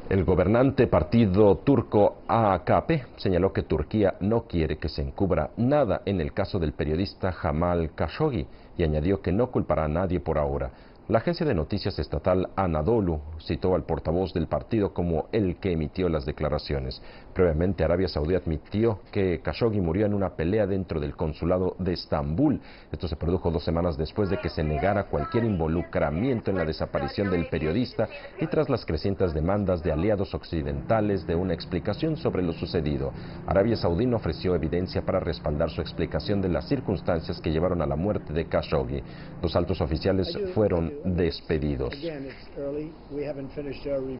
El gobernante partido turco AKP señaló que Turquía no quiere que se encubra nada en el caso del periodista Jamal Khashoggi y añadió que no culpará a nadie por ahora. La agencia de noticias estatal Anadolu citó al portavoz del partido como el que emitió las declaraciones. Previamente, Arabia Saudí admitió que Khashoggi murió en una pelea dentro del consulado de Estambul. Esto se produjo 2 semanas después de que se negara cualquier involucramiento en la desaparición del periodista y tras las crecientes demandas de aliados occidentales de una explicación sobre lo sucedido. Arabia Saudí no ofreció evidencia para respaldar su explicación de las circunstancias que llevaron a la muerte de Khashoggi. Los altos oficiales fueron despedidos.